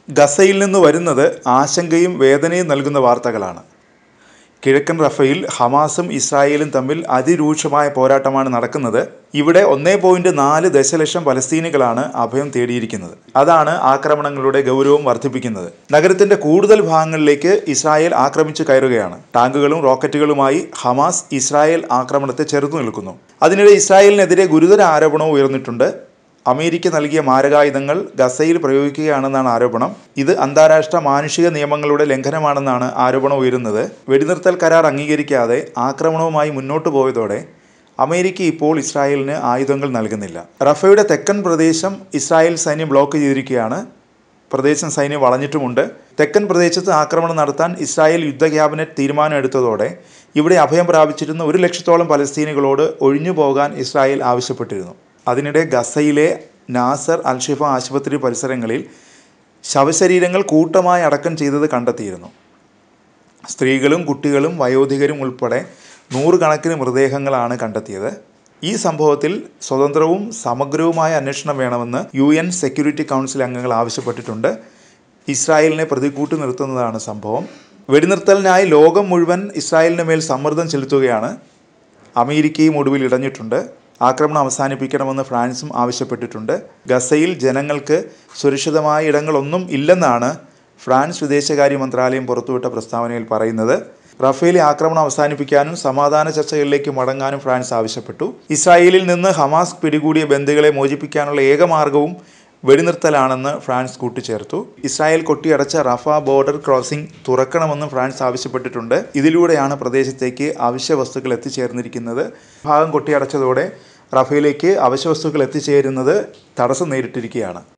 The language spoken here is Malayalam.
ഗസയിൽ നിന്ന് വരുന്നത് ആശങ്കയും വേദനയും നൽകുന്ന വാർത്തകളാണ്. കിഴക്കൻ റഫയിൽ ഹമാസും ഇസ്രായേലും തമ്മിൽ അതിരൂക്ഷമായ പോരാട്ടമാണ് നടക്കുന്നത്. ഇവിടെ 1.4 ദശലക്ഷം പലസ്തീനികളാണ് അഭയം തേടിയിരിക്കുന്നത്. അതാണ് ആക്രമണങ്ങളുടെ ഗൗരവം വർദ്ധിപ്പിക്കുന്നത്. നഗരത്തിന്റെ കൂടുതൽ ഭാഗങ്ങളിലേക്ക് ഇസ്രായേൽ ആക്രമിച്ചു കയറുകയാണ്. ടാങ്കുകളും റോക്കറ്റുകളുമായി ഹമാസ് ഇസ്രായേൽ ആക്രമണത്തെ ചെറുത്തു നിൽക്കുന്നു. അതിനിടെ ഇസ്രായേലിനെതിരെ ഗുരുതര ആരോപണവും ഉയർന്നിട്ടുണ്ട്. അമേരിക്ക നൽകിയ മാരകായുധങ്ങൾ ഗസയിൽ പ്രയോഗിക്കുകയാണെന്നാണ് ആരോപണം. ഇത് അന്താരാഷ്ട്ര മാനുഷിക നിയമങ്ങളുടെ ലംഘനമാണെന്നാണ് ആരോപണം ഉയരുന്നത്. വെടിനിർത്തൽ കരാർ അംഗീകരിക്കാതെ ആക്രമണവുമായി മുന്നോട്ടു പോയതോടെ അമേരിക്ക ഇപ്പോൾ ഇസ്രായേലിന് ആയുധങ്ങൾ നൽകുന്നില്ല. റഫയുടെ തെക്കൻ പ്രദേശം ഇസ്രായേൽ സൈന്യം ബ്ലോക്ക് ചെയ്തിരിക്കുകയാണ്. പ്രദേശം സൈന്യം വളഞ്ഞിട്ടുമുണ്ട്. തെക്കൻ പ്രദേശത്ത് ആക്രമണം നടത്താൻ ഇസ്രായേൽ യുദ്ധ ക്യാബിനറ്റ് തീരുമാനം എടുത്തതോടെ ഇവിടെ അഭയം പ്രാപിച്ചിരുന്ന 1 ലക്ഷത്തോളം പലസ്തീനികളോട് ഒഴിഞ്ഞു പോകാൻ ഇസ്രായേൽ ആവശ്യപ്പെട്ടിരുന്നു. അതിനിടെ ഗസയിലെ നാസർ അൽ-ഷിഫ ആശുപത്രി പരിസരങ്ങളിൽ ശവശരീരങ്ങൾ കൂട്ടമായി അടക്കം ചെയ്തത് കണ്ടെത്തിയിരുന്നു. സ്ത്രീകളും കുട്ടികളും വയോധികരും ഉൾപ്പെടെ 100 കണക്കിന് മൃതദേഹങ്ങളാണ് കണ്ടെത്തിയത്. ഈ സംഭവത്തിൽ സ്വതന്ത്രവും സമഗ്രവുമായ അന്വേഷണം വേണമെന്ന് UN സെക്യൂരിറ്റി കൗൺസിൽ അംഗങ്ങൾ ആവശ്യപ്പെട്ടിട്ടുണ്ട്. ഇസ്രായേലിനെ പ്രതികൂട്ടി നിർത്തുന്നതാണ് സംഭവം. വെടിനിർത്തലിനായി ലോകം മുഴുവൻ ഇസ്രായേലിന് മേൽ സമ്മർദ്ദം ചെലുത്തുകയാണ്. അമേരിക്കയും ഒടുവിൽ ഇടഞ്ഞിട്ടുണ്ട്. ആക്രമണം അവസാനിപ്പിക്കണമെന്ന് ഫ്രാൻസും ആവശ്യപ്പെട്ടിട്ടുണ്ട്. ഗസയിൽ ജനങ്ങൾക്ക് സുരക്ഷിതമായ ഇടങ്ങളൊന്നും ഇല്ലെന്നാണ് ഫ്രാൻസ് വിദേശകാര്യ മന്ത്രാലയം പുറത്തുവിട്ട പ്രസ്താവനയിൽ പറയുന്നത്. റഫേലെ ആക്രമണം അവസാനിപ്പിക്കാനും സമാധാന ചർച്ചകളിലേക്ക് മടങ്ങാനും ഫ്രാൻസ് ആവശ്യപ്പെട്ടു. ഇസ്രായേലിൽ നിന്ന് ഹമാസ് പിടികൂടിയ ബന്ദികളെ മോചിപ്പിക്കാനുള്ള ഏക മാർഗവും വെടിനിർത്തലാണെന്ന് ഫ്രാൻസ് കൂട്ടിച്ചേർത്തു. ഇസ്രായേൽ കൊട്ടിയടച്ച റഫ ബോർഡർ ക്രോസിംഗ് തുറക്കണമെന്നും ഫ്രാൻസ് ആവശ്യപ്പെട്ടിട്ടുണ്ട്. ഇതിലൂടെയാണ് പ്രദേശത്തേക്ക് അവശ്യ വസ്തുക്കൾ എത്തിച്ചേർന്നിരിക്കുന്നത്. ഭാഗം കൊട്ടിയടച്ചതോടെ റഫയിലേക്ക് അവശ്യ വസ്തുക്കൾ എത്തിച്ചേരുന്നത് തടസ്സം നേരിട്ടിരിക്കുകയാണ്.